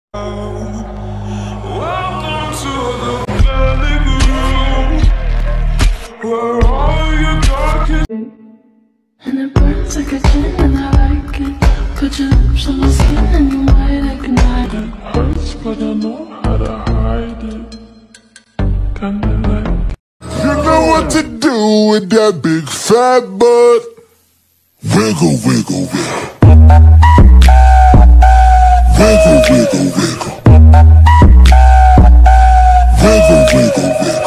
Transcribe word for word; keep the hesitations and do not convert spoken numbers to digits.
Welcome to the valley room, where all your darkest and it burns like a gin and I like it. Put your lips on my skin and you might ignite it. hurts, but I know how to hide it. Kinda like You know what to do with that big fat butt. Wiggle, wiggle, wiggle. Wiggle, wiggle, wiggle. Wiggle, wiggle, wiggle.